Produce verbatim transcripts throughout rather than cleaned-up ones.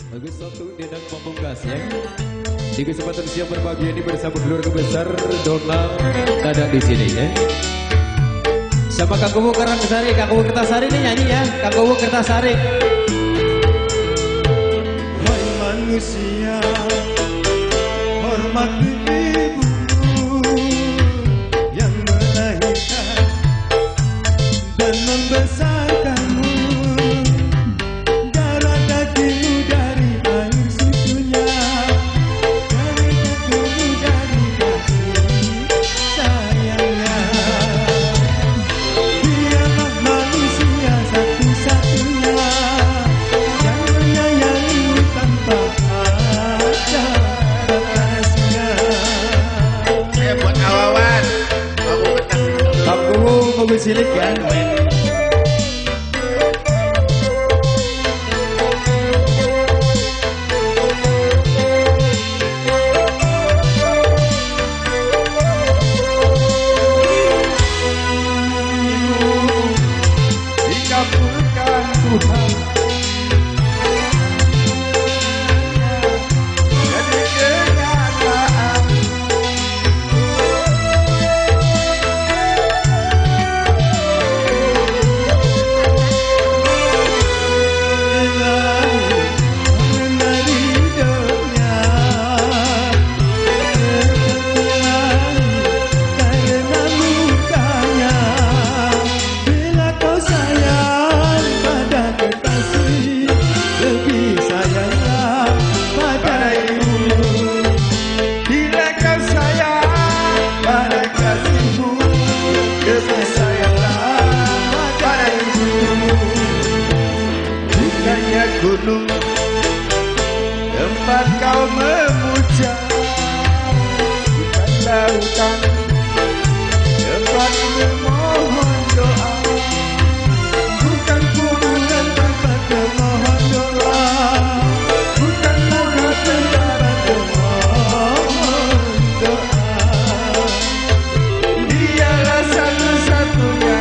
Lagu satu Denang Pamungkas ya. Di kesempatan siang berbahagia ini bersama keluarga besar Donald ada di sini ya. Sama Kang Kubu Karangsari, Kang Kubu Kertasari ini nyanyi ya, Kang Kubu Kertasari. Hai manusia, hormat ibu yang melahirkan dan membesarkanmu. Darah dagingmu dari air susunya, dari dagingmu dari kasih sayangnya. Dialah manusia satu-satunya yang menyayangimu tanpa ada batasnya. Saya buat awawan, aku betas itu. Kang Kubu mobil silik ya. Dikabulkan Tuhan, jadi kenyataan. Ilahi mengenali hidupnya, karena mukanya. Bila kau sayang pada kekasih, lebih sayanglah pada ibu. Bila kau sayang pada kasihmu, lebih sayanglah pada ibu. Bukannya gunung tempat kau memuja, bukan lautan tempat memohon doa, bukan kuburan tempat memohon doa, bukan lautan tempat memohon doa. Dialah satu-satunya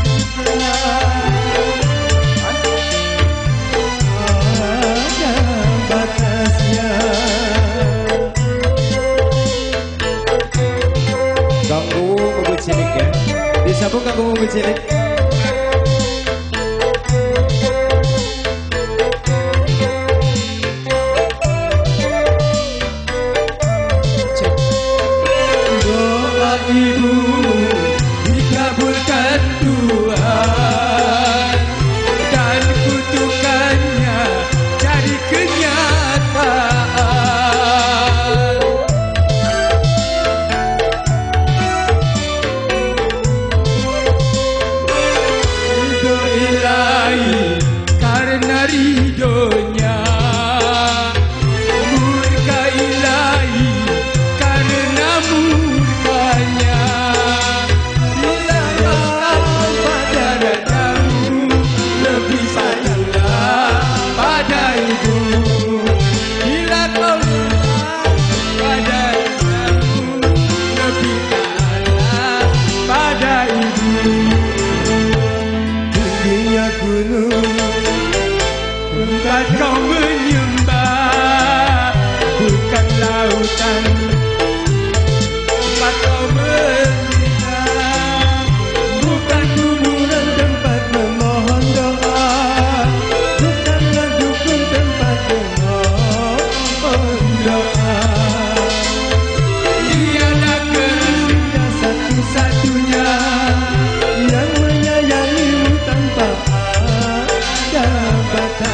ada batasnya. Kang Kubu mobil silik ya. Disambung Kang Kubu mobil silik. Doa ibu dikabulkan Tuhan dan kutukannya jadi kenyataan. Ridho ilahi karena ridhonya, murka ilahi karena murkanya. Bila kau pada dadamu, lebih sayanglah pada ibu. Bila kau pada dadamu, lebih taatlah pada ibu. Tingginya gunung tempat kau menyembah, bukan lautan tempat kau berzina, bukan kuburan tempat memohon doa, bukanlah dukun tempat memohon doa. Dialah manusia satu-satunya yang menyayangimu tanpa ada batas.